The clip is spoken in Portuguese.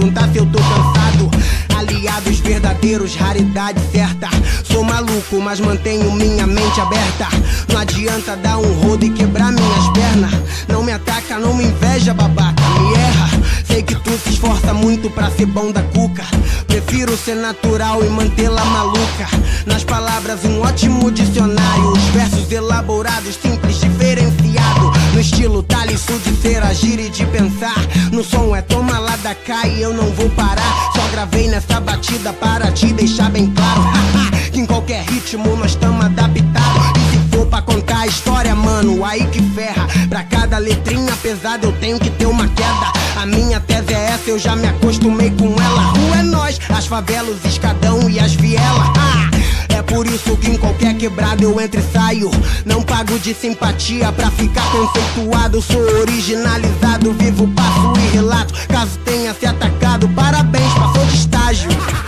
perguntar se eu tô cansado. Aliados verdadeiros, raridade certa. Sou maluco, mas mantenho minha mente aberta. Não adianta dar um rodo e quebrar minhas pernas. Não me ataca, não me inveja, babaca, me erra. Sei que tu se esforça muito pra ser bom da cuca. Prefiro ser natural e mantê-la maluca. Nas palavras um ótimo dicionário. Os versos elaborados, simples, diferenciado. No estilo Thaleson de ser, agir e de pensar. No som é toma lá da cá e eu não vou parar. Só gravei nessa batida para te deixar bem claro que em qualquer ritmo nós tamo adaptados. E se for pra contar a história, mano, aí que ferra. Pra cada letrinha pesada eu tenho que ter uma queda. A minha tese é essa, eu já me acostumei com ela. A rua é nós, as favelas, o escadão e as vielas. É por isso que em qualquer quebrada eu entro e saio. Não pago de simpatia pra ficar conceituado. Sou originalizado, vivo, passo e relato. Caso tenha se atacado, parabéns, passou de estágio.